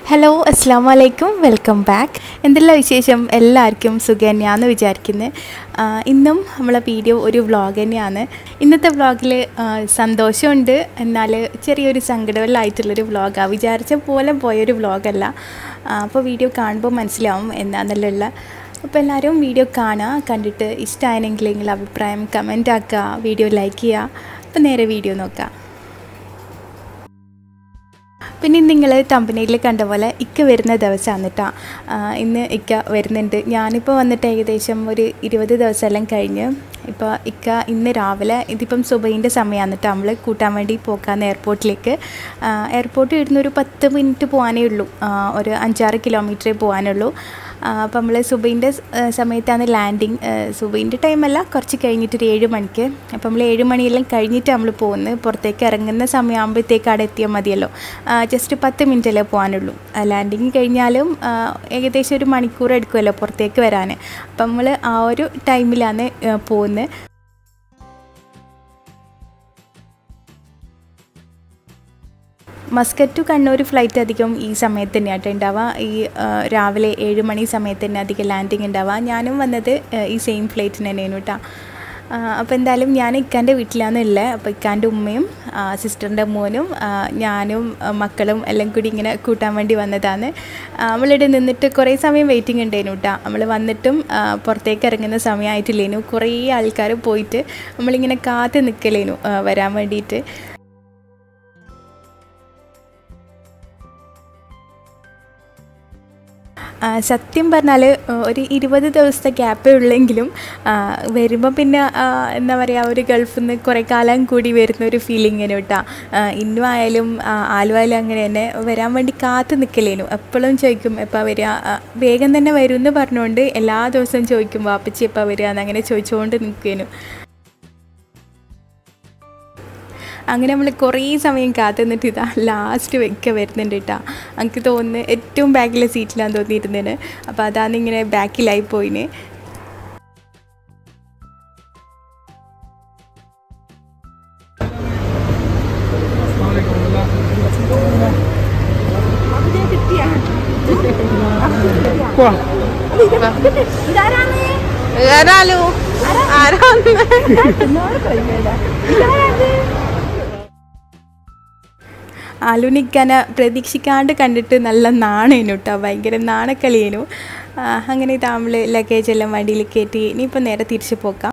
Hello അസ്സാം വലൈക്കും welcome back. എന്തെല്ലാം വിശേഷം? എല്ലാവർക്കും സുഖം തന്നെയാണെന്ന് വിചാരിക്കുന്നത്. ഇന്നും നമ്മളെ വീഡിയോ ഒരു വ്ളോഗ് തന്നെയാണ്. ഇന്നത്തെ വ്ളോഗിൽ സന്തോഷമുണ്ട്, എന്നാൽ ചെറിയൊരു സങ്കടമെല്ലാമായിട്ടുള്ളൊരു വ്ളോഗാണ്. വിചാരിച്ച പോലെ പോയൊരു വ്ളോഗല്ല. അപ്പോൾ വീഡിയോ കാണുമ്പോൾ മനസ്സിലാവും എന്താണെന്നുള്ള. അപ്പോൾ എല്ലാവരും വീഡിയോ കാണുക, കണ്ടിട്ട് ഇഷ്ടമായെങ്കിൽ നിങ്ങളുടെ അഭിപ്രായം കമൻ്റ് ആക്കുക, വീഡിയോ ലൈക്ക് ചെയ്യുക. അപ്പോൾ നേരെ വീഡിയോ നോക്കാം. പിന്നെ നിങ്ങൾ തമ്പനയിൽ കണ്ട പോലെ ഇക്ക വരുന്ന ദിവസമാണ് കേട്ടോ. ഇന്ന് ഇക്ക വരുന്നുണ്ട്. ഞാനിപ്പോൾ വന്നിട്ട് ഏകദേശം ഒരു 20 ദിവസമെല്ലാം കഴിഞ്ഞ്. ഇപ്പോൾ ഇക്ക ഇന്ന് രാവിലെ ഇതിപ്പം സുബൈൻ്റെ സമയമാണ് കേട്ടോ. നമ്മൾ കൂട്ടാൻ വേണ്ടി പോക്കാന്ന് എയർപോർട്ടിലേക്ക്. എയർപോർട്ടിൽ ഇടുന്ന ഒരു 10 മിനിറ്റ് പോകാനേ ഉള്ളൂ, ഒരു 5-6 കിലോമീറ്ററേ പോകാനുള്ളൂ. അപ്പോൾ നമ്മൾ സുബൈൻ്റെ സമയത്താണ് ലാൻഡിങ്. സുബൈൻ്റെ ടൈമല്ല, കുറച്ച് കഴിഞ്ഞിട്ടൊരു 7 മണിക്ക്. അപ്പോൾ നമ്മൾ 7 മണിയെല്ലാം കഴിഞ്ഞിട്ട് നമ്മൾ പോകുന്നത്. പുറത്തേക്ക് ഇറങ്ങുന്ന സമയമാകുമ്പോഴത്തേക്ക് അവിടെ എത്തിയാൽ മതിയല്ലോ. ജസ്റ്റ് 10 മിനിറ്റല്ലേ പോകാനുള്ളൂ. ലാൻഡിങ് കഴിഞ്ഞാലും ഏകദേശം ഒരു മണിക്കൂർ എടുക്കുമല്ലോ പുറത്തേക്ക് വരാൻ. അപ്പം നമ്മൾ ആ ഒരു ടൈമിലാണ് പോകുന്നത്. മസ്കറ്റ് ടു കണ്ണൂർ ഫ്ലൈറ്റ് അധികം ഈ സമയത്ത് തന്നെയാട്ടോ ഉണ്ടാവുക. ഈ രാവിലെ 7 മണി സമയത്ത് തന്നെ അധികം ലാൻഡിങ് ഉണ്ടാവുക. ഞാനും വന്നത് ഈ സെയിം ഫ്ലൈറ്റിന് തന്നെയാണ് കേട്ടോ. അപ്പോൾ എന്തായാലും ഞാൻ ഇക്കാൻ്റെ വീട്ടിലാണ് ഉള്ളത്. അപ്പോൾ ഇക്കാൻ്റെ ഉമ്മയും സിസ്റ്ററിൻ്റെ മോനും ഞാനും മക്കളും എല്ലാം കൂടി ഇങ്ങനെ കൂട്ടാൻ വേണ്ടി വന്നതാണ്. നമ്മളിവിടെ നിന്നിട്ട് കുറേ സമയം വെയിറ്റിംഗ് ഉണ്ടായിരുന്നു കേട്ടോ. നമ്മൾ വന്നിട്ടും പുറത്തേക്ക് ഇറങ്ങുന്ന സമയമായിട്ടില്ലേനു. കുറേ ആൾക്കാർ പോയിട്ട് നമ്മളിങ്ങനെ കാത്ത് നിൽക്കലേനു വരാൻ വേണ്ടിയിട്ട്. സത്യം പറഞ്ഞാൽ ഒരു 20 ദിവസത്തെ ഗ്യാപ്പേ ഉള്ളെങ്കിലും വരുമ്പോൾ പിന്നെ എന്താ പറയുക, ഒരു ഗൾഫിൽ നിന്ന് കുറേ കാലം കൂടി വരുന്ന ഒരു ഫീലിങ്ങിന് കേട്ടോ. ഇന്നും ആയാലും ആലുവായാലും അങ്ങനെ തന്നെ വരാൻ വേണ്ടി കാത്ത് നിൽക്കലേനു. എപ്പോഴും ചോദിക്കും എപ്പോൾ വരിക, വേഗം തന്നെ വരും എന്ന് പറഞ്ഞുകൊണ്ട് എല്ലാ ദിവസവും ചോദിക്കും വാപ്പച്ചി എപ്പോൾ വരിക എന്നങ്ങനെ ചോദിച്ചുകൊണ്ട് നിൽക്കേനു. അങ്ങനെ നമ്മൾ കുറേ സമയം കാത്തു നിന്നിട്ട് ഇതാ ലാസ്റ്റ് വെക്ക വരുന്നുണ്ട് കേട്ടോ. എനിക്ക് തോന്നുന്നു ഏറ്റവും ബാക്കിലെ സീറ്റിലാന്ന് തോന്നിയിരുന്നതിന്. അപ്പോൾ അതാണ് ഇങ്ങനെ ബാക്കിലായി പോയിന്. ആലുനിക്കാനെ പ്രതീക്ഷിക്കാണ്ട് കണ്ടിട്ട് നല്ല നാണേനു കേട്ടോ, ഭയങ്കര നാണക്കളിയേനു. അങ്ങനെ ഇത് നമ്മൾ ലഗേജ് എല്ലാം വണ്ടിയിൽ കയറ്റി ഇനിയിപ്പോൾ നേരെ തിരിച്ചു പോക്കാം.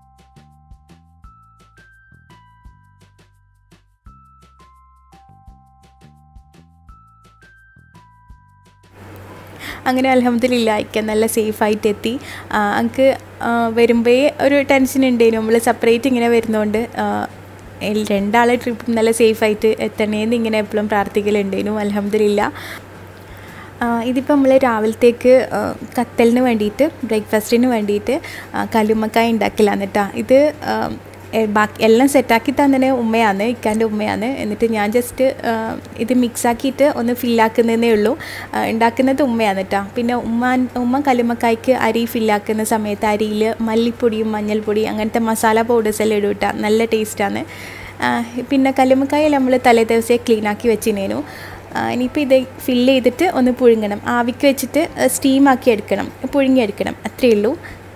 അങ്ങനെ അൽഹംദുലില്ലാ ഇക്ക നല്ല സേഫായിട്ട് എത്തി. എനിക്ക് വരുമ്പോഴേ ഒരു ടെൻഷൻ ഉണ്ടായിരുന്നു. നമ്മൾ സെപ്പറേറ്റ് ഇങ്ങനെ വരുന്നതുകൊണ്ട് 2 ട്രിപ്പും നല്ല സേഫായിട്ട് എത്തണേന്ന് ഇങ്ങനെ എപ്പോഴും പ്രാർത്ഥിക്കലുണ്ടായിരുന്നു. അൽഹംദുലില്ലാ. ഇതിപ്പോൾ നമ്മൾ രാവിലത്തേക്ക് കത്തലിന് വേണ്ടിയിട്ട്, ബ്രേക്ക്ഫാസ്റ്റിന് വേണ്ടിയിട്ട് കല്ലുമ്മക്കായ ഉണ്ടാക്കലാണ് കേട്ടോ. ഇത് ബാക്കി എല്ലാം സെറ്റാക്കി തന്നെ ഉമ്മയാണ്, ഇക്കാൻ്റെ ഉമ്മയാണ്. എന്നിട്ട് ഞാൻ ജസ്റ്റ് ഇത് മിക്സാക്കിയിട്ട് ഒന്ന് ഫില്ലാക്കുന്നതേ ഉള്ളൂ. ഉണ്ടാക്കുന്നത് ഉമ്മയാണ് കേട്ടോ. പിന്നെ ഉമ്മ കല്ലുമ്മക്കായ്ക്ക് അരി ഫില്ലാക്കുന്ന സമയത്ത് അരിയിൽ മല്ലിപ്പൊടിയും മഞ്ഞൾപ്പൊടിയും അങ്ങനത്തെ മസാല പൗഡേഴ്സ് എല്ലാം ഇടും കേട്ടോ. നല്ല ടേസ്റ്റാണ്. പിന്നെ കല്ലുമ്മക്കായ നമ്മൾ തലേ ദിവസമേ ക്ലീനാക്കി വെച്ചിനേനു. ഇനിയിപ്പോൾ ഇത് ഫില്ല് ചെയ്തിട്ട് ഒന്ന് പുഴുങ്ങണം. ആവിക്ക് വെച്ചിട്ട് സ്റ്റീമാക്കി എടുക്കണം, പുഴുങ്ങിയെടുക്കണം, അത്രയേ ഉള്ളൂ.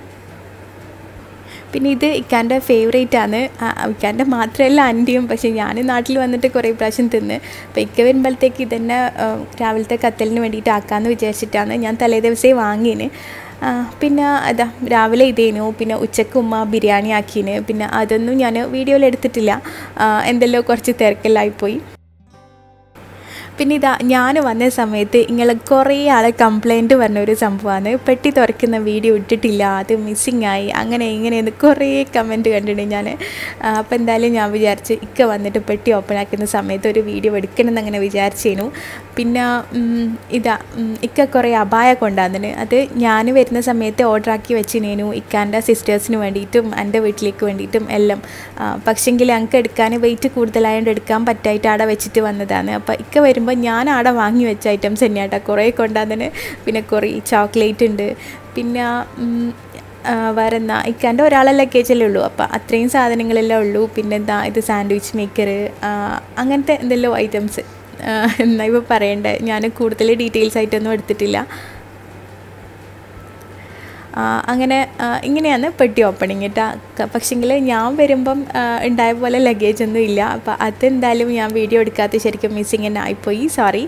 പിന്നെ ഇത് ഇക്കാൻ്റെ ഫേവറേറ്റാണ്. ഇക്കാൻ്റെ മാത്രമല്ല ആൻറ്റിയും. പക്ഷേ ഞാൻ നാട്ടിൽ വന്നിട്ട് കുറേ പ്രാവശ്യം തിന്ന്. അപ്പോൾ ഇക്ക വരുമ്പോഴത്തേക്ക് ഇതന്നെ രാവിലത്തെ കത്തലിന് വേണ്ടിയിട്ട് ആക്കാമെന്ന് വിചാരിച്ചിട്ടാണ് ഞാൻ തലേ ദിവസമേ വാങ്ങിന്. പിന്നെ അതാ രാവിലെ ഇതേനു. പിന്നെ ഉച്ചക്ക് ഉമ്മ ബിരിയാണി ആക്കീന്. പിന്നെ അതൊന്നും ഞാൻ വീഡിയോയിൽ എടുത്തിട്ടില്ല, എന്തെല്ലോ കുറച്ച് തിരക്കെല്ലായിപ്പോയി. പിന്നെ ഇതാ ഞാൻ വന്ന സമയത്ത് ഇങ്ങനെ കുറേ ആളെ കംപ്ലൈൻറ്റ് പറഞ്ഞൊരു സംഭവമാണ്, പെട്ടി തുറക്കുന്ന വീഡിയോ ഇട്ടിട്ടില്ല, അത് മിസ്സിങ് ആയി, അങ്ങനെ ഇങ്ങനെയെന്ന് കുറേ കമൻറ്റ് കണ്ടിട്ടുണ്ട് ഞാൻ. അപ്പോൾ എന്തായാലും ഞാൻ വിചാരിച്ച് ഇക്ക വന്നിട്ട് പെട്ടി ഓപ്പൺ ആക്കുന്ന സമയത്ത് ഒരു വീഡിയോ എടുക്കണമെന്ന് അങ്ങനെ വിചാരിച്ചേനു. പിന്നെ ഇതാ ഇക്ക കുറേ അബായ കൊണ്ടുവന്നിന്. അത് ഞാൻ വരുന്ന സമയത്ത് ഓർഡർ ആക്കി വെച്ചിനേനു ഇക്കാൻ്റെ സിസ്റ്റേഴ്സിന് വേണ്ടിയിട്ടും എൻ്റെ വീട്ടിലേക്ക് വേണ്ടിയിട്ടും എല്ലാം. പക്ഷെങ്കിൽ ഞങ്ങൾക്ക് എടുക്കാൻ വെയിറ്റ് കൂടുതലായതുകൊണ്ട് എടുക്കാൻ പറ്റായിട്ട് അവിടെ വെച്ചിട്ട് വന്നതാണ്. അപ്പോൾ ഇക്ക വരുമ്പോൾ ഞാൻ അവിടെ വാങ്ങി വെച്ച ഐറ്റംസ് തന്നെയാട്ടോ കുറേ കൊണ്ടുവന്നിന്. പിന്നെ കുറേ ചോക്ലേറ്റ് ഉണ്ട്. പിന്നെ വേറെ എന്നാ ഇക്കാൻ്റെ ഒരാളെ ലഗേജല്ലേ ഉള്ളൂ, അപ്പോൾ അത്രയും സാധനങ്ങളെല്ലാം ഉള്ളൂ. പിന്നെ എന്താ ഇത് സാൻഡ്വിച്ച് മേക്കർ, അങ്ങനത്തെ എന്തെല്ലോ ഐറ്റംസ് എന്നാ ഇപ്പോൾ പറയണ്ടേ, ഞാൻ കൂടുതൽ ഡീറ്റെയിൽസ് ആയിട്ടൊന്നും എടുത്തിട്ടില്ല. അങ്ങനെ ഇങ്ങനെയാണ് പെട്ടി ഓപ്പണിങ് കേട്ടോ. പക്ഷേങ്കിൽ ഞാൻ വരുമ്പം ഉണ്ടായ പോലെ ലഗേജ് ഒന്നും ഇല്ല. അപ്പോൾ അതെന്തായാലും ഞാൻ വീഡിയോ എടുക്കാത്ത ശരിക്കും മിസ്സിങ് തന്നെ ആയിപ്പോയി, സോറി.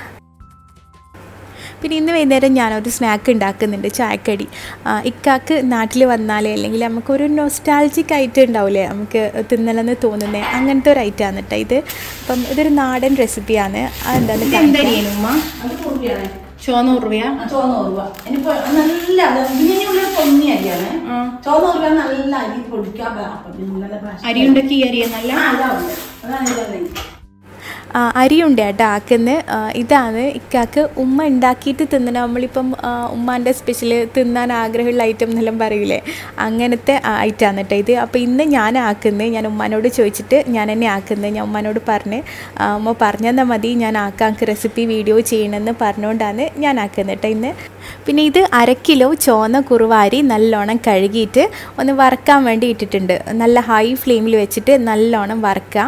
പിന്നെ ഇന്ന് വൈകുന്നേരം ഞാനൊരു സ്നാക്ക് ഉണ്ടാക്കുന്നുണ്ട്, ചായക്കടി. ഇക്കാക്ക് നാട്ടിൽ വന്നാലേ അല്ലെങ്കിൽ നമുക്കൊരു നൊസ്റ്റാൾജിക് ഐറ്റം ഉണ്ടാവില്ലേ, നമുക്ക് തിന്നലെന്ന് തോന്നുന്നത്, അങ്ങനത്തെ ഒരു ഐറ്റമാണ് കേട്ടോ ഇത്. അപ്പം ഇതൊരു നാടൻ റെസിപ്പിയാണ്. അതെന്താണെന്ന് ₹100. നല്ല പൊന്നി അരിയാണ്. ₹100 നല്ല അരി പൊടിക്കാൻ. അരി ഉണ്ടാക്കി ഈ അരിയ നല്ല അരിയുണ്ട് കേട്ടോ ആക്കുന്നത്. ഇതാണ് ഇക്കാക്ക് ഉമ്മ ഉണ്ടാക്കിയിട്ട് തിന്നണം. നമ്മളിപ്പം ഉമ്മാൻ്റെ സ്പെഷ്യൽ തിന്നാൻ ആഗ്രഹമുള്ള ഐറ്റം എന്നെല്ലാം പറയൂലേ, അങ്ങനത്തെ ഐറ്റമാണ് കേട്ടോ ഇത്. അപ്പോൾ ഇന്ന് ഞാൻ ആക്കുന്നത്, ഞാൻ ഉമ്മാനോട് ചോദിച്ചിട്ട് ഞാൻ തന്നെ ആക്കുന്നത്. ഞാൻ ഉമ്മാനോട് പറഞ്ഞ് ഉമ്മ പറഞ്ഞെന്നാൽ മതി, ഞാൻ ആക്കാക്ക് റെസിപ്പി വീഡിയോ ചെയ്യണമെന്ന് പറഞ്ഞുകൊണ്ടാണ് ഞാൻ ആക്കുന്നത് കേട്ടോ ഇന്ന്. പിന്നെ ഇത് 1/2 കിലോ ചുവന്ന കുറുവാരി നല്ലോണം കഴുകിയിട്ട് ഒന്ന് വറുക്കാൻ വേണ്ടി ഇട്ടിട്ടുണ്ട്. നല്ല ഹൈ ഫ്ലെയിമിൽ വെച്ചിട്ട് നല്ലോണം വറുക്കുക.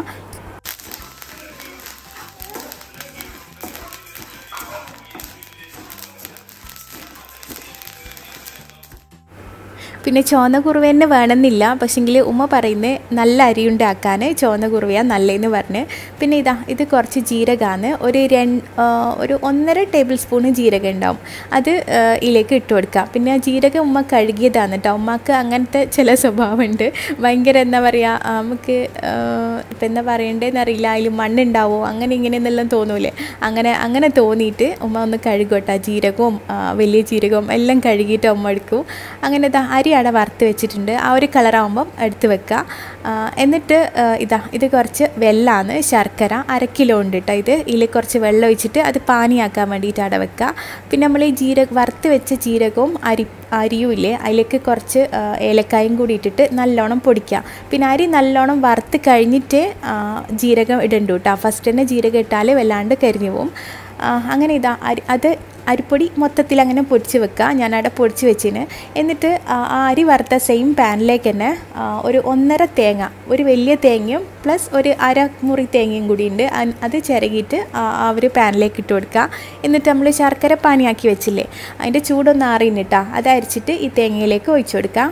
പിന്നെ ചുവന്ന കുറുവ തന്നെ വേണമെന്നില്ല, പക്ഷേങ്കിൽ ഉമ്മ പറയുന്നത് നല്ല അരി ഉണ്ടാക്കാൻ ചുവന്ന കുറുവയാണ് നല്ലതെന്ന് പറഞ്ഞ്. പിന്നെ ഇത് കുറച്ച് ജീരകമാണ്, ഒരു 1.5 ടേബിൾ സ്പൂൺ ജീരകം ഉണ്ടാവും, അത് ഇതിലേക്ക് ഇട്ട് കൊടുക്കുക. പിന്നെ ആ ജീരകം ഉമ്മ കഴുകിയതാണ് കേട്ടോ. ഉമ്മക്ക് അങ്ങനത്തെ ചില സ്വഭാവമുണ്ട്, ഭയങ്കര എന്താ പറയുക, നമുക്ക് ഇപ്പം എന്താ പറയേണ്ടതെന്ന് അറിയില്ല, അതിൽ മണ്ണുണ്ടാവോ അങ്ങനെ ഇങ്ങനെയെന്നെല്ലാം തോന്നൂലേ, അങ്ങനെ തോന്നിയിട്ട് ഉമ്മ ഒന്ന് കഴുകോട്ടെ. ജീരകവും വലിയ ജീരകവും എല്ലാം കഴുകിയിട്ട് ഉമ്മ എടുക്കും. അങ്ങനെ അരി അവിടെ വറുത്ത് വെച്ചിട്ടുണ്ട്. ആ ഒരു കളറാകുമ്പം എടുത്ത് വെക്കുക. എന്നിട്ട് ഇത് കുറച്ച് വെള്ളമാണ്, ശർക്കര 1/2 കിലോ ഉണ്ട് കേട്ടോ ഇത്. ഇതിൽ കുറച്ച് വെള്ളം ഒഴിച്ചിട്ട് അത് പാനിയാക്കാൻ വേണ്ടിയിട്ട് അവിടെ വെക്കുക. പിന്നെ നമ്മൾ ഈ വറുത്ത് വെച്ച ജീരകവും അരിയും ഇല്ലേ, അതിലേക്ക് കുറച്ച് ഏലക്കായും കൂടി ഇട്ടിട്ട് നല്ലോണം പൊടിക്കുക. പിന്നെ അരി നല്ലോണം വറുത്ത് കഴിഞ്ഞിട്ട് ജീരകം ഇടണ്ട കേട്ടോ. ഫസ്റ്റ് തന്നെ ജീരകം ഇട്ടാൽ വല്ലാണ്ട് കരിഞ്ഞു പോവും. അങ്ങനെ അത് അരിപ്പൊടി മൊത്തത്തിൽ അങ്ങനെ പൊടിച്ച് വെക്കുക. ഞാനവിടെ പൊടിച്ച് വെച്ചിന്. എന്നിട്ട് ആ അരി വറുത്ത സെയിം പാനിലേക്ക് തന്നെ ഒരു 1.5 തേങ്ങ, ഒരു വലിയ തേങ്ങയും പ്ലസ് ഒരു 1/2 മുറി തേങ്ങയും കൂടി ഉണ്ട്, അത് ചിരകിയിട്ട് ആ ഒരു പാനിലേക്ക് ഇട്ട് കൊടുക്കുക. എന്നിട്ട് നമ്മൾ ശർക്കര പാനിയാക്കി വെച്ചില്ലേ, അതിൻ്റെ ചൂടൊന്ന് ആറിയിട്ടാ അത് അരിച്ചിട്ട് ഈ തേങ്ങയിലേക്ക് ഒഴിച്ചു കൊടുക്കുക.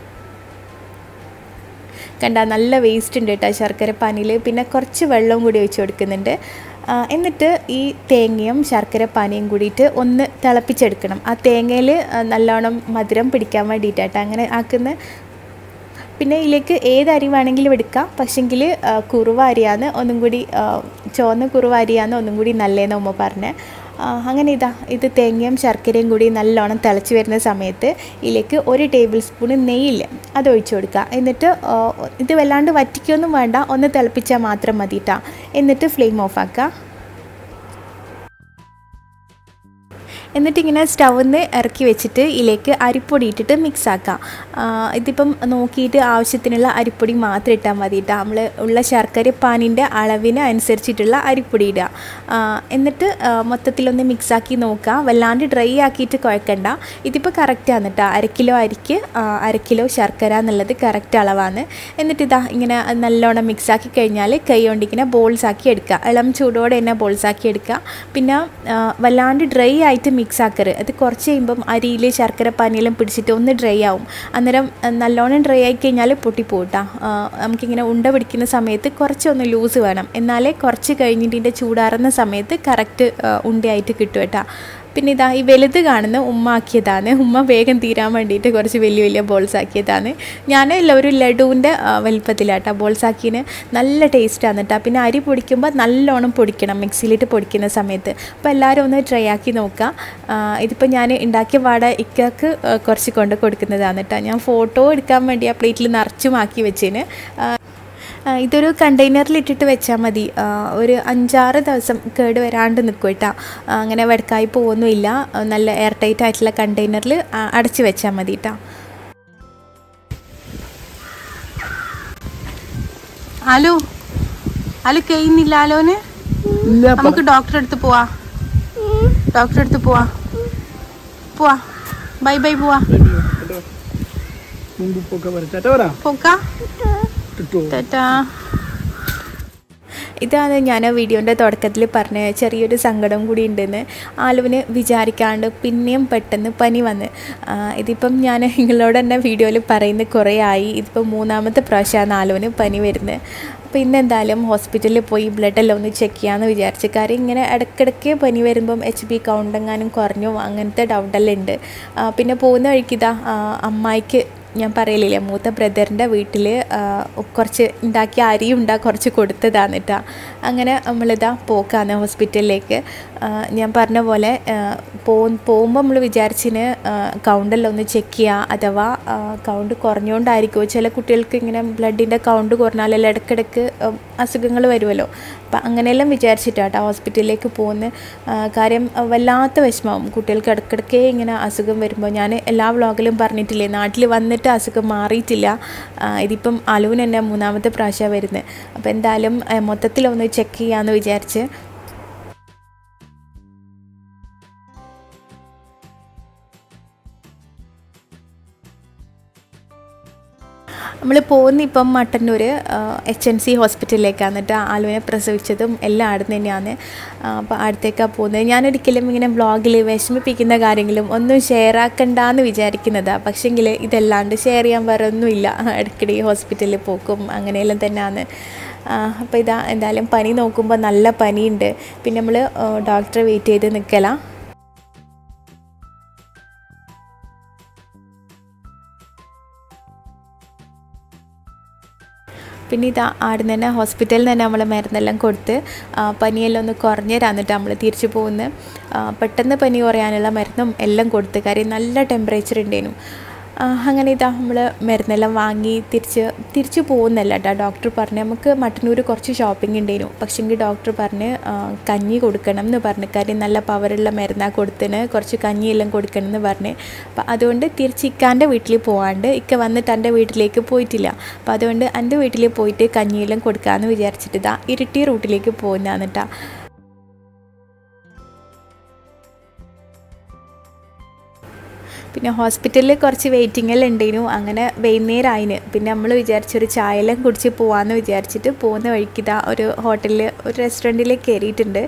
കണ്ട നല്ല വേസ്റ്റ് ഉണ്ട് കേട്ടോ ശർക്കര പാനിയിൽ. പിന്നെ കുറച്ച് വെള്ളവും കൂടി ഒഴിച്ച് കൊടുക്കുന്നുണ്ട്. എന്നിട്ട് ഈ തേങ്ങയും ശർക്കര പാനിയും കൂടിയിട്ട് ഒന്ന് തിളപ്പിച്ചെടുക്കണം. ആ തേങ്ങയിൽ നല്ലോണം മധുരം പിടിക്കാൻ വേണ്ടിയിട്ടാണ് അങ്ങനെ ആക്കുന്നത്. പിന്നെ ഇതിലേക്ക് ഏത് അരി വേണമെങ്കിലും എടുക്കാം, പക്ഷെങ്കിൽ കുറുവ അരിയാണ് ഒന്നും കൂടി, ചുവന്ന കുറുവ അരിയാണ് ഒന്നും കൂടി നല്ലതെന്ന് ഉമ്മ പറഞ്ഞത്. അങ്ങനെ ഇത് തേങ്ങയും ശർക്കരയും കൂടി നല്ലോണം തിളച്ച് വരുന്ന സമയത്ത് ഇതിലേക്ക് 1 ടേബിൾ സ്പൂൺ നെയ്യില്ല അത് ഒഴിച്ചു കൊടുക്കുക. എന്നിട്ട് ഇത് വല്ലാണ്ട് വറ്റിക്കൊന്നും വേണ്ട, ഒന്ന് തിളപ്പിച്ചാൽ മാത്രം മതിട്ടാ. എന്നിട്ട് ഫ്ലെയിം ഓഫ് ആക്കുക. എന്നിട്ടിങ്ങനെ സ്റ്റൗന്ന് ഇറക്കി വെച്ചിട്ട് ഇതിലേക്ക് അരിപ്പൊടി ഇട്ടിട്ട് മിക്സ് ആക്കാം. ഇതിപ്പം നോക്കിയിട്ട് ആവശ്യത്തിനുള്ള അരിപ്പൊടി മാത്രം ഇട്ടാൽ മതി കേട്ടോ. നമ്മൾ ഉള്ള ശർക്കര പാനിൻ്റെ അളവിന് അനുസരിച്ചിട്ടുള്ള അരിപ്പൊടി ഇടുക. എന്നിട്ട് മൊത്തത്തിലൊന്ന് മിക്സാക്കി നോക്കുക. വല്ലാണ്ട് ഡ്രൈ ആക്കിയിട്ട് കുഴക്കണ്ട. ഇതിപ്പോൾ കറക്റ്റാണ് കേട്ടോ. 1/2 കിലോ അരിക്ക് 1/2 കിലോ ശർക്കര എന്നുള്ളത് കറക്റ്റ് അളവാണ്. എന്നിട്ട് ഇങ്ങനെ നല്ലോണം മിക്സാക്കി കഴിഞ്ഞാൽ കൈ കൊണ്ട് ഇങ്ങനെ ബോൾസാക്കി എടുക്കുക. ഇളം ചൂടോടെ തന്നെ ബോൾസാക്കി എടുക്കുക. പിന്നെ വല്ലാണ്ട് ഡ്രൈ ആയിട്ട് മിക്സ് ആക്കരുത്. അത് കുറച്ച് കഴിയുമ്പം അരിയിൽ ശർക്കര പാനിയെല്ലാം പിടിച്ചിട്ട് ഒന്ന് ഡ്രൈ ആവും. അന്നേരം നല്ലോണം ഡ്രൈ ആയി കഴിഞ്ഞാൽ പൊട്ടിപ്പോട്ടാ. നമുക്കിങ്ങനെ ഉണ്ട പിടിക്കുന്ന സമയത്ത് കുറച്ചൊന്ന് ലൂസ് വേണം, എന്നാലേ കുറച്ച് കഴിഞ്ഞിട്ട് ഇതിൻ്റെ ചൂടാറുന്ന സമയത്ത് കറക്റ്റ് ഉണ്ടയായിട്ട് കിട്ടും കേട്ടോ. പിന്നെ ഈ വലുത് കാണുന്ന ഉമ്മ ആക്കിയതാണ്. ഉമ്മ വേഗം തീരാൻ വേണ്ടിയിട്ട് കുറച്ച് വലിയ വലിയ ബോൾസ് ആക്കിയതാണ്. ഞാൻ ഒരു ലഡുവിൻ്റെ വലുപ്പത്തിലാട്ടോ ബോൾസ് ആക്കിയതിന്. നല്ല ടേസ്റ്റാണ് കേട്ടോ. പിന്നെ അരി പൊടിക്കുമ്പോൾ നല്ലോണം പൊടിക്കണം മിക്സിയിലിട്ട് പൊടിക്കുന്ന സമയത്ത്. അപ്പോൾ എല്ലാവരും ഒന്ന് ട്രൈ ആക്കി നോക്കുക. ഇതിപ്പോൾ ഞാൻ ഉണ്ടാക്കിയ പാടെ ഇക്കക്ക് കുറച്ച് കൊണ്ട് കൊടുക്കുന്നതാണ് കേട്ടോ. ഞാൻ ഫോട്ടോ എടുക്കാൻ വേണ്ടി ആ പ്ലേറ്റിൽ നിറച്ചുമാക്കി വെച്ചതിന്. ഇതൊരു കണ്ടെയ്നറിലിട്ടിട്ട് വെച്ചാൽ മതി. ഒരു 5-6 ദിവസം കേട് വരാണ്ട് നിൽക്കും കേട്ടോ. അങ്ങനെ വെടക്കായി പോകുന്നില്ല. നല്ല എയർ ടൈറ്റ് ആയിട്ടുള്ള കണ്ടെയ്നറിൽ അടച്ച് വെച്ചാൽ മതി കേട്ടോ. ഹലോ കഴിയുന്നില്ല ആലോന്. നമുക്ക് ഡോക്ടറെ അടുത്ത് പോവാ. ബൈ ബൈ പോവാ. ഇതാണ് ഞാൻ വീഡിയോൻ്റെ തുടക്കത്തിൽ പറഞ്ഞ ചെറിയൊരു സങ്കടം കൂടി ഉണ്ടെന്ന്. ആലുവിന് വിചാരിക്കാണ്ട് പിന്നെയും പെട്ടെന്ന് പനി വന്ന്. ഇതിപ്പം ഞാൻ നിങ്ങളോട് തന്നെ വീഡിയോയിൽ പറയുന്നത് കുറേ ആയി. ഇതിപ്പോൾ 3ാമത്തെ പ്രാവശ്യമാണ് ആലുവിന് പനി വരുന്നത്. അപ്പോൾ ഇന്നെന്തായാലും ഹോസ്പിറ്റലിൽ പോയി ബ്ലഡെല്ലാം ഒന്ന് ചെക്ക് ചെയ്യാമെന്ന് വിചാരിച്ചു. കാര്യം ഇങ്ങനെ ഇടയ്ക്കിടയ്ക്ക് പനി വരുമ്പം HB കൗണ്ട് എങ്ങാനും കുറഞ്ഞു അങ്ങനത്തെ ഡൗട്ടെല്ലാം ഉണ്ട്. പിന്നെ പോകുന്ന വഴിക്കിതാ അമ്മായിക്ക് ഞാൻ പറയലില്ലേ മൂത്ത ബ്രദറിൻ്റെ വീട്ടിൽ കുറച്ച് ഉണ്ടാക്കിയ അരിയും കുറച്ച് കൊടുത്തതാണ് കേട്ടോ. അങ്ങനെ നമ്മളിതാ പോക്കാണ് ഹോസ്പിറ്റലിലേക്ക്. ഞാൻ പറഞ്ഞ പോലെ പോകുമ്പോൾ നമ്മൾ വിചാരിച്ചിന് കൗണ്ടെല്ലാം ഒന്ന് ചെക്ക് ചെയ്യുക, അഥവാ കൗണ്ട് കുറഞ്ഞുകൊണ്ടായിരിക്കുമോ. ചില കുട്ടികൾക്ക് ഇങ്ങനെ ബ്ലഡിൻ്റെ കൗണ്ട് കുറഞ്ഞാലെല്ലാം ഇടയ്ക്കിടയ്ക്ക് അസുഖങ്ങൾ വരുമല്ലോ. അപ്പം അങ്ങനെയെല്ലാം വിചാരിച്ചിട്ടാട്ടോ ഹോസ്പിറ്റലിലേക്ക് പോകുന്നത്. കാര്യം വല്ലാത്ത വിഷമമാവും കുട്ടികൾക്ക് ഇടയ്ക്കിടയ്ക്കേ ഇങ്ങനെ അസുഖം വരുമ്പോൾ. ഞാൻ എല്ലാ വ്ളോഗിലും പറഞ്ഞിട്ടില്ലേ, നാട്ടിൽ വന്നിട്ട് അസുഖം മാറിയിട്ടില്ല. ഇതിപ്പം അലുവിന് തന്നെ 3ാമത്തെ പ്രാവശ്യമാണ് വരുന്നത്. അപ്പോൾ എന്തായാലും മൊത്തത്തിലൊന്ന് ചെക്ക് ചെയ്യാമെന്ന് വിചാരിച്ച് നമ്മൾ പോകുന്ന ഇപ്പം മട്ടന്നൂർ HNC ഹോസ്പിറ്റലിലേക്കാണ് കേട്ടോ. ആലുവിനെ പ്രസവിച്ചതും എല്ലാം അവിടെ തന്നെയാണ്. അപ്പോൾ അടുത്തേക്കാണ് പോകുന്നത്. ഞാനൊരിക്കലും ഇങ്ങനെ വ്ളോഗിൽ വിഷമിപ്പിക്കുന്ന കാര്യങ്ങളും ഒന്നും ഷെയർ ആക്കണ്ടെന്ന് വിചാരിക്കുന്നതാണ്. പക്ഷേങ്കിൽ ഇതല്ലാണ്ട് ഷെയർ ചെയ്യാൻ വേറെ ഒന്നുമില്ല. ഇടയ്ക്കിടെ ഹോസ്പിറ്റലിൽ പോക്കും അങ്ങനെയെല്ലാം തന്നെയാണ്. അപ്പോൾ ഇതാ എന്തായാലും പനി നോക്കുമ്പോൾ നല്ല പനിയുണ്ട്. പിന്നെ നമ്മൾ ഡോക്ടറെ വെയിറ്റ് ചെയ്ത് നിൽക്കലാണ്. പിന്നെ ഇതാ ആടുന്ന് തന്നെ ഹോസ്പിറ്റലിൽ തന്നെ നമ്മൾ മരുന്നെല്ലാം കൊടുത്ത് പനിയെല്ലാം ഒന്ന് കുറഞ്ഞ് തന്നിട്ട് നമ്മൾ തിരിച്ചു പോകുന്നത്. പെട്ടെന്ന് പനി കുറയാനുള്ള മരുന്നും എല്ലാം കൊടുത്ത്. കാര്യം നല്ല ടെമ്പറേച്ചർ ഉണ്ടായിരുന്നു. അങ്ങനെ ഇതാ നമ്മൾ മരുന്നെല്ലാം വാങ്ങി തിരിച്ച് പോകുന്നല്ല കേട്ടോ. ഡോക്ടർ പറഞ്ഞ് നമുക്ക് മട്ടന്നൂർ കുറച്ച് ഷോപ്പിംഗ് ഉണ്ടായിരുന്നു. പക്ഷേങ്കിൽ ഡോക്ടർ പറഞ്ഞ് കഞ്ഞി കൊടുക്കണം എന്ന് പറഞ്ഞു. കാര്യം നല്ല പവറുള്ള മരുന്നാണ് കൊടുത്തിന്, കുറച്ച് കഞ്ഞിയെല്ലാം കൊടുക്കണം എന്ന് പറഞ്ഞ്. അപ്പോൾ അതുകൊണ്ട് തിരിച്ച് ഇക്കാൻ്റെ വീട്ടിൽ പോകാണ്ട് ഇക്ക വന്നിട്ട് എൻ്റെ വീട്ടിലേക്ക് പോയിട്ടില്ല. അപ്പോൾ അതുകൊണ്ട് എൻ്റെ വീട്ടിൽ പോയിട്ട് കഞ്ഞിയെല്ലാം കൊടുക്കാമെന്ന് വിചാരിച്ചിട്ട് ഇതാ ഇരിട്ടി റൂട്ടിലേക്ക് പോകുന്നതാണ് കേട്ടോ. പിന്നെ ഹോസ്പിറ്റലിൽ കുറച്ച് വെയിറ്റിംഗ് എല്ലാം ഉണ്ടായിരുന്നു. അങ്ങനെ വൈകുന്നേരമായിന്. പിന്നെ നമ്മൾ വിചാരിച്ചൊരു ചായയെല്ലാം കുടിച്ച് പോകാമെന്ന് വിചാരിച്ചിട്ട് പോകുന്ന വഴിക്ക് ഇതാ ഒരു ഹോട്ടലിൽ ഒരു റെസ്റ്റോറൻറ്റിലേക്ക് കയറിയിട്ടുണ്ട്.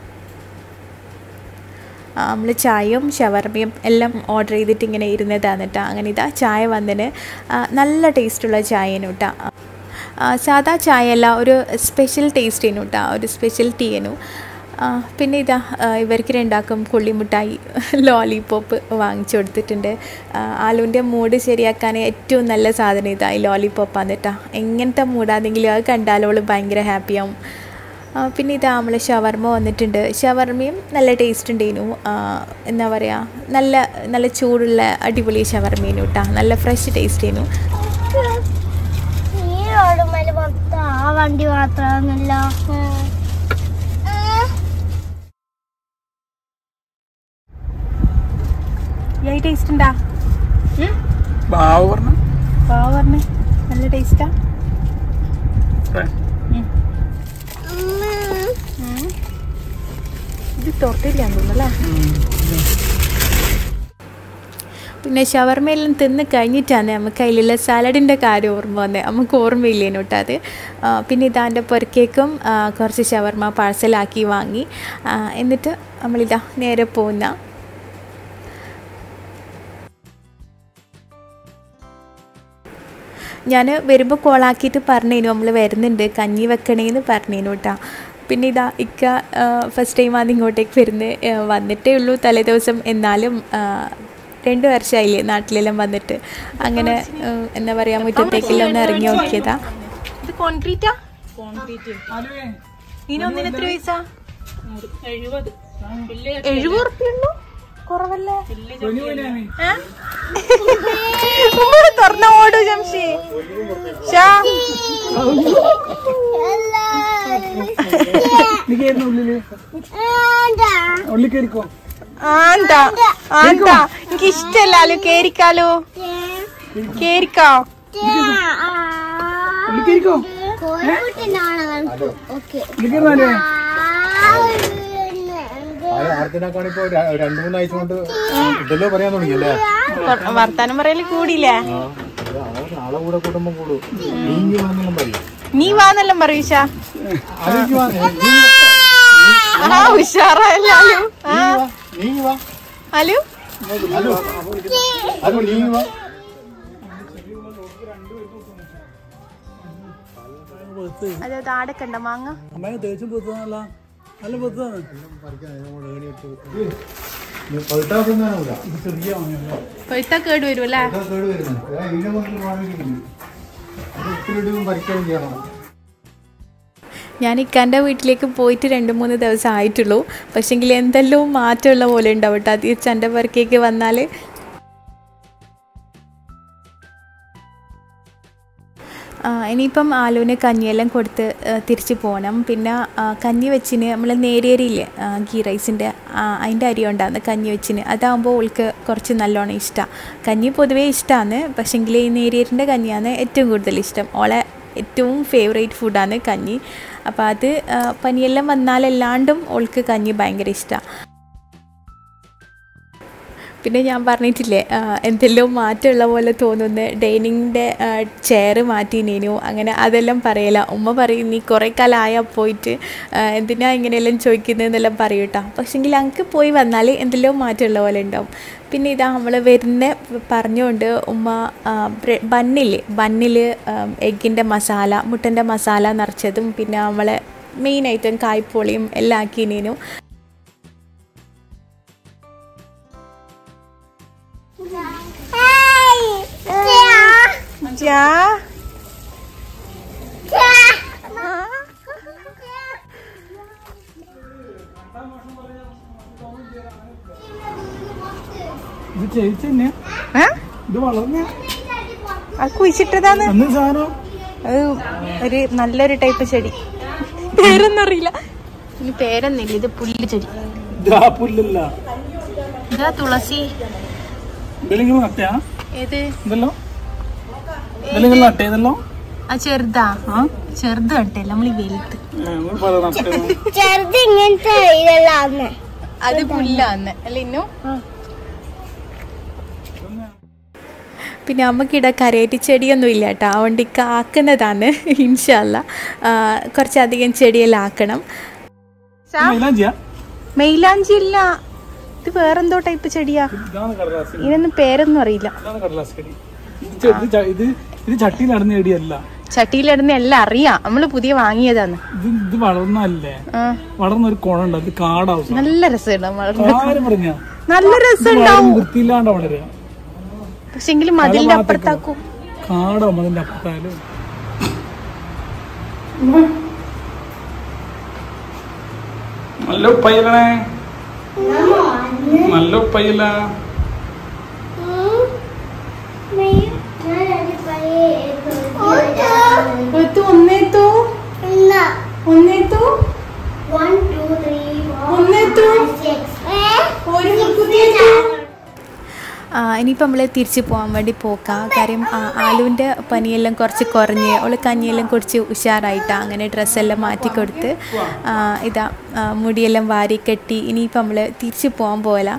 നമ്മൾ ചായയും ഷവർമയും എല്ലാം ഓർഡർ ചെയ്തിട്ട് ഇങ്ങനെ ഇരുന്നതാണ് കേട്ടോ. അങ്ങനെ ഇതാ ചായ വന്നതിന് നല്ല ടേസ്റ്റുള്ള ചായയാണ് കേട്ടോ. സാധാ ചായയല്ല, ഒരു സ്പെഷ്യൽ ടേസ്റ്റ് ചെയ്യുന്നു കേട്ടോ, ഒരു സ്പെഷ്യൽ ടീ ആയിരുന്നു. പിന്നെ ഇതാ ഇവർക്ക് രണ്ടാക്കും കൊള്ളിമുട്ടായി ലോലിപോപ്പ് വാങ്ങിച്ചു കൊടുത്തിട്ടുണ്ട്. ആലുവിൻ്റെ മൂഡ് ശരിയാക്കാൻ ഏറ്റവും നല്ല സാധനം ഇതാ ഈ ലോലിപോപ്പാണ് കേട്ടോ. എങ്ങനത്തെ മൂടാണെങ്കിലും അത് കണ്ടാലോള് ഭയങ്കര ഹാപ്പിയാവും. പിന്നെ ഇതാ നമ്മൾ ഷവർമ വന്നിട്ടുണ്ട്. ഷവർമയും നല്ല ടേസ്റ്റ് ഉണ്ടായിരുന്നു. എന്താ പറയുക, നല്ല ചൂടുള്ള അടിപൊളി ഷവർമേനു കേട്ടോ. നല്ല ഫ്രഷ് ടേസ്റ്റ് ആയിരുന്നു. വണ്ടി മാത്രമല്ല ടേസ്റ്റ് ഉണ്ടാ നല്ല ടേസ്റ്റാ. ഇത് തൊട്ടില്ലാന്ന് തോന്നുന്നല്ലേ. പിന്നെ ഷവർമയെല്ലാം തിന്ന് കഴിഞ്ഞിട്ടാണ് നമുക്ക് അതിലുള്ള സാലഡിൻ്റെ കാര്യം ഓർമ്മ വന്നത്. നമുക്ക് ഓർമ്മയില്ലേനു കേട്ടോ അത്. പിന്നെ ഇതാൻ്റെ പുറക്കേക്കും കുറച്ച് ഷവർമ പാഴ്സലാക്കി വാങ്ങി. എന്നിട്ട് നമ്മളിതാ നേരെ പോകുന്ന ഞാൻ വരുമ്പോൾ കോളാക്കിയിട്ട് പറഞ്ഞേനു നമ്മൾ വരുന്നുണ്ട്, കഞ്ഞി വെക്കണേന്ന് പറഞ്ഞേനു കേട്ടോ. പിന്നെ ഇതാ ഇക്ക ഫസ്റ്റ് ടൈമാണ് ഇങ്ങോട്ടേക്ക് വരുന്നത്. വന്നിട്ടേ ഉള്ളൂ തലേ ദിവസം. എന്നാലും 2 വർഷമായില്ലേ നാട്ടിലെല്ലാം വന്നിട്ട്. അങ്ങനെ എന്താ പറയുക, മുറ്റത്തേക്കെല്ലാം ഒന്ന് ഇറങ്ങി നോക്കിയതാ. ഇത് കോൺക്രീറ്റാ? ഇതിനൊന്നിന് എത്ര പൈസ? 70 ഉറുപ്പിയുള്ളൂ. കുറവല്ലേ? തുറന്ന ഓടു ജംഷി. എനിക്ക് ഇഷ്ടല്ലോ. കേറിക്കാലോ, കേറിക്കോ. വർത്താനം പറയല് കൂടിയില്ലേ? നീ വാന്നെല്ലാം പറയൂഷ ഉഷാറായല്ലോ ഹലോ അതെ ആടൊക്കെ ഉണ്ടോ മാങ്ങ പഴുത്ത കേട് വരുമല്ലേ ഞാൻ ഇക്കാൻ്റെ വീട്ടിലേക്ക് പോയിട്ട് 2-3 ദിവസം ആയിട്ടുള്ളൂ. പക്ഷെങ്കിൽ എന്തെല്ലാം മാറ്റമുള്ള പോലെ ഉണ്ടാവും കേട്ടോ തിരിച്ച് എൻ്റെ വർക്കേക്ക് വന്നാൽ. ഇനിയിപ്പം ആലുവിന് കഞ്ഞിയെല്ലാം കൊടുത്ത് തിരിച്ച് പോകണം. പിന്നെ കഞ്ഞി വെച്ചിന് നമ്മൾ നേരിയരിയില്ലേ ഗീ റൈസിൻ്റെ അതിൻ്റെ അരി ഉണ്ടാകുന്ന കഞ്ഞി വെച്ചിന് അതാകുമ്പോൾ ഓൾക്ക് കുറച്ച് നല്ലോണം ഇഷ്ടമാണ്. കഞ്ഞി പൊതുവേ ഇഷ്ടമാണ്, പക്ഷെങ്കിൽ ഈ നേരിയരിൻ്റെ കഞ്ഞിയാണ് ഏറ്റവും കൂടുതൽ ഇഷ്ടം. ഓളെ ഏറ്റവും ഫേവറേറ്റ് ഫുഡാണ് കഞ്ഞി. അപ്പോൾ അത് പനിയെല്ലാം വന്നാലല്ലാണ്ടും ഓൾക്ക് കഞ്ഞി ഭയങ്കര ഇഷ്ടമാണ്. പിന്നെ ഞാൻ പറഞ്ഞിട്ടില്ലേ എന്തെല്ലാം മാറ്റമുള്ള പോലെ തോന്നുന്നു. ഡൈനിങ്ങിൻ്റെ ചെയർ മാറ്റിനേനു അങ്ങനെ അതെല്ലാം പറയല. ഉമ്മ പറയും നീ കുറേ കാലമായാൽ പോയിട്ട് എന്തിനാ ഇങ്ങനെയെല്ലാം ചോദിക്കുന്നതെന്നെല്ലാം പറയും കേട്ടോ. പക്ഷെങ്കിൽ അങ്ങക്ക് പോയി വന്നാൽ എന്തെല്ലാം മാറ്റമുള്ള പോലെ ഉണ്ടാവും. പിന്നെ ഇതാ നമ്മൾ വരുന്ന പറഞ്ഞുകൊണ്ട് ഉമ്മ ബണ്ണിൽ എഗ്ഗിൻ്റെ മസാല മുട്ടൻ്റെ മസാല നിറച്ചതും പിന്നെ നമ്മളെ മെയിൻ ഐറ്റം കായ്പോളിയും എല്ലാം ആക്കിനേനു. കുഴിച്ചിട്ടതാണ് അത് ഒരു നല്ലൊരു ടൈപ്പ് ചെടി. പേരൊന്നും അറിയില്ല, ഇനി പേരൊന്നില്ല. ഇത് പുല്ല് ചെടി, ഇതാ തുളസി. ഏത് ചെറുതാ ചെറുത് കട്ടല്ല നമ്മൾ ഈ വലുത് അത് പുല്ലാന്ന് അല്ല ഇന്നു. പിന്നെ അമ്മക്കിടെ കരയേറ്റി ചെടിയൊന്നും ഇല്ല കേട്ടോ, അതുകൊണ്ട് ഇക്ക ആക്കുന്നതാണ്. ഇൻഷാ അല്ലാ കുറച്ചധികം ചെടിയെല്ലാം ആക്കണം. മെയിലാഞ്ചി ഇല്ല, ഇത് വേറെന്തോ ടൈപ്പ് ചെടിയാ, ഇതിനൊന്നും പേരൊന്നും അറിയില്ല. ചട്ടിയിലിടുന്ന എല്ലാം അറിയാം, നമ്മള് പുതിയ വാങ്ങിയതാണ്. ഇത് വളർന്നല്ലേ, വളർന്ന ഒരു കുളണ്ട്, അത് കാടാവും. നല്ല രസമുണ്ടാവും, നല്ല രസമുണ്ടാവും. വൃത്തിയില്ലാണ്ട് വളരുക, പക്ഷെങ്കിലും മതിലിന്റെ അപ്പുറത്താക്കും. കാടാവും അതിന്റെ അപ്പുറത്തായാലും. നല്ല ഉപ്പയിലണേ, നല്ല ഉപ്പയില. ഇനിയിപ്പോൾ നമ്മൾ തിരിച്ച് പോകാൻ വേണ്ടി പോക്കാം. കാര്യം ആലുവിൻ്റെ പനിയെല്ലാം കുറച്ച് കുറഞ്ഞ് അവൾ കഞ്ഞിയെല്ലാം കുറച്ച് ഉഷാറായിട്ടാണ്. അങ്ങനെ ഡ്രസ്സെല്ലാം മാറ്റിക്കൊടുത്ത് ഇതാ മുടിയെല്ലാം വാരി കെട്ടി ഇനിയിപ്പോൾ നമ്മൾ തിരിച്ച് പോകാൻ പോകല.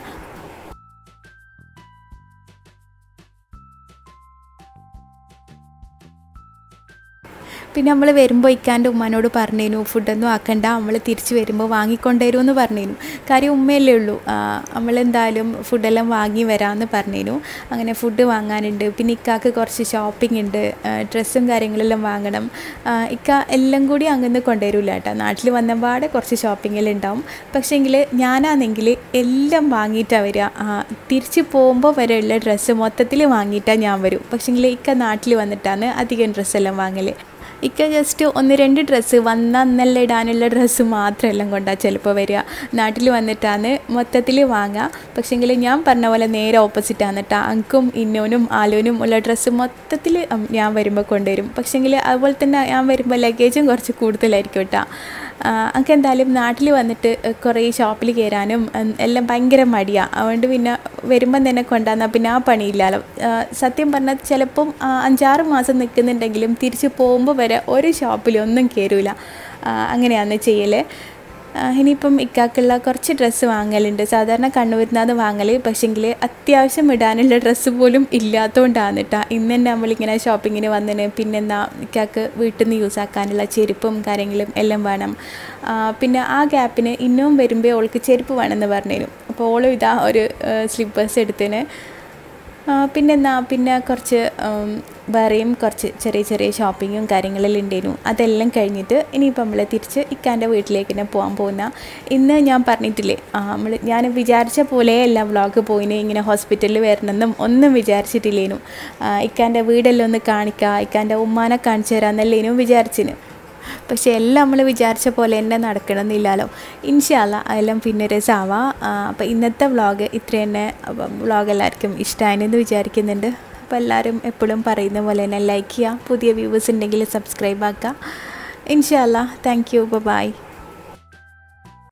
പിന്നെ നമ്മൾ വരുമ്പോൾ ഇക്കാൻ്റെ ഉമ്മാനോട് പറഞ്ഞേനു ഫുഡൊന്നും ആക്കണ്ട, നമ്മൾ തിരിച്ച് വരുമ്പോൾ വാങ്ങിക്കൊണ്ടുവരുമെന്ന് പറഞ്ഞേനു. കാര്യം ഉമ്മയല്ലേ ഉള്ളൂ, നമ്മളെന്തായാലും ഫുഡെല്ലാം വാങ്ങി വരാമെന്ന് പറഞ്ഞേനു. അങ്ങനെ ഫുഡ് വാങ്ങാനുണ്ട്, പിന്നെ ഇക്കാക്ക് കുറച്ച് ഷോപ്പിംഗ് ഉണ്ട്, ഡ്രസ്സും കാര്യങ്ങളെല്ലാം വാങ്ങണം. ഇക്ക എല്ലാം കൂടി അങ്ങനെ കൊണ്ടുവരില്ല കേട്ടോ, നാട്ടിൽ വന്നപാടെ കുറച്ച് ഷോപ്പിങ്ങെല്ലാം ഉണ്ടാവും. പക്ഷേങ്കിൽ ഞാനാണെങ്കിൽ എല്ലാം വാങ്ങിയിട്ടാണ് വരിക. തിരിച്ച് പോകുമ്പോൾ വരെയുള്ള ഡ്രസ്സ് മൊത്തത്തിൽ വാങ്ങിയിട്ടാണ് ഞാൻ വരും. പക്ഷേങ്കിൽ ഇക്ക നാട്ടിൽ വന്നിട്ടാണ് അധികം ഡ്രസ്സെല്ലാം വാങ്ങൽ. ഇക്ക ജസ്റ്റ് 1-2 ഡ്രസ്സ് വന്നെല്ലാം ഇടാനുള്ള ഡ്രസ്സ് മാത്രമെല്ലാം കൊണ്ടാണ് ചിലപ്പോൾ വരിക. നാട്ടിൽ വന്നിട്ടാണ് മൊത്തത്തിൽ വാങ്ങുക. പക്ഷേങ്കിൽ ഞാൻ പറഞ്ഞ പോലെ നേരെ ഓപ്പോസിറ്റാണ് കേട്ടോ. അങ്കും ഇന്നോനും ആലോനും ഉള്ള ഡ്രസ്സ് മൊത്തത്തിൽ ഞാൻ വരുമ്പോൾ കൊണ്ടുവരും. പക്ഷേങ്കിൽ അതുപോലെ തന്നെ ഞാൻ വരുമ്പോൾ ലഗേജും കുറച്ച് കൂടുതലായിരിക്കും കേട്ടോ. എനിക്ക് എന്തായാലും നാട്ടിൽ വന്നിട്ട് കുറേ ഷോപ്പിൽ കയറാനും എല്ലാം ഭയങ്കര മടിയാണ്. അതുകൊണ്ട് പിന്നെ വരുമ്പം തന്നെ കൊണ്ടുവന്നാൽ പിന്നെ ആ പണിയില്ലല്ലോ. സത്യം പറഞ്ഞാൽ ചിലപ്പം 5-6 മാസം നിൽക്കുന്നുണ്ടെങ്കിലും തിരിച്ച് പോകുമ്പോൾ വരെ ഒരു ഷോപ്പിലൊന്നും കയറില്ല. അങ്ങനെയാണ് ചെയ്യൽ. ഇനിയിപ്പം ഇക്കാക്കുള്ള കുറച്ച് ഡ്രസ്സ് വാങ്ങലുണ്ട്. സാധാരണ കണ്ണൂരിൽ വാങ്ങൽ, പക്ഷേങ്കിൽ അത്യാവശ്യം ഇടാനുള്ള ഡ്രസ്സ് പോലും ഇല്ലാത്തതുകൊണ്ടാണ് കേട്ടോ ഇന്ന് തന്നെ നമ്മളിങ്ങനെ ഷോപ്പിങ്ങിന് വന്നിന്. പിന്നെന്താ ഇക്കാക്ക് വീട്ടിൽ നിന്ന് യൂസ് ആക്കാനുള്ള ചെരുപ്പും കാര്യങ്ങളും എല്ലാം വേണം. പിന്നെ ആ ഗ്യാപ്പിന് ഇന്നും വരുമ്പോൾ ഓൾക്ക് ചെരുപ്പ് വേണമെന്ന് പറഞ്ഞു. അപ്പോൾ ഓളും ഇതാ ഒരു സ്ലിപ്പേഴ്സ് എടുത്തിന്. പിന്നെ കുറച്ച് വേറെയും കുറച്ച് ചെറിയ ചെറിയ ഷോപ്പിങ്ങും കാര്യങ്ങളെല്ലാം ഉണ്ടായിരുന്നു. അതെല്ലാം കഴിഞ്ഞിട്ട് ഇനിയിപ്പോൾ നമ്മൾ തിരിച്ച് ഇക്കാൻ്റെ വീട്ടിലേക്ക് തന്നെ പോകാൻ പോകുന്ന. ഇന്ന് ഞാൻ പറഞ്ഞിട്ടില്ലേ, ഞാൻ വിചാരിച്ച പോലെയല്ല വ്ളോഗ് പോയിന്. ഇങ്ങനെ ഹോസ്പിറ്റലിൽ വരണമെന്നും ഒന്നും വിചാരിച്ചിട്ടില്ലേനു. ഇക്കാൻ്റെ വീടെല്ലാം ഒന്ന് കാണിക്കുക, ഇക്കാൻ്റെ ഉമ്മാനെ കാണിച്ചു തരാമെന്നല്ലേനും വിചാരിച്ചിന്. പക്ഷേ എല്ലാം നമ്മൾ വിചാരിച്ച പോലെ തന്നെ നടക്കണമെന്നില്ലല്ലോ. ഇൻഷാ അല്ലാ അതെല്ലാം പിന്നെ രസമാവാം. അപ്പോൾ ഇന്നത്തെ വ്ളോഗ് ഇത്ര തന്നെ. വ്ളോഗ് എല്ലാവർക്കും ഇഷ്ടമായെന്ന് വിചാരിക്കുന്നുണ്ട്. അപ്പോൾ എല്ലാവരും എപ്പോഴും പറയുന്ന പോലെ തന്നെ ലൈക്ക് ചെയ്യുക, പുതിയ വ്യൂവേഴ്സ് ഉണ്ടെങ്കിൽ സബ്സ്ക്രൈബ് ആക്കുക. ഇൻഷാ അല്ലാ. Thank you. ബൈ.